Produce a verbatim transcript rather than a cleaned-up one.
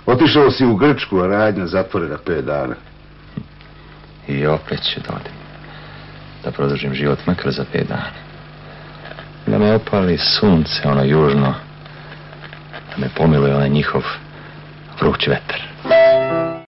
Otišao si u Grčku, a radnja zatvorena pet dana. I opet ću da odem. Da produžim život makar za pet dana. Da me opali sunce, ono južno. Da me pomiluje onaj njihov vruć vetar.